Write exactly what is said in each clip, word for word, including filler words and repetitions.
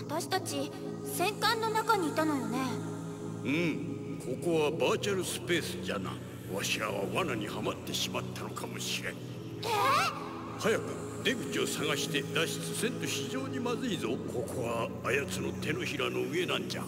私たち戦艦の中にいたのよね。 うん、ここはバーチャルスペースじゃな。わしらは罠にはまってしまったのかもしれん。 えー、 早く出口を探して脱出せんと非常にまずいぞ。ここはあやつの手のひらの上なんじゃ。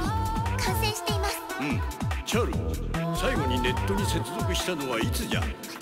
チャール、最後にネットに接続したのはいつじゃ？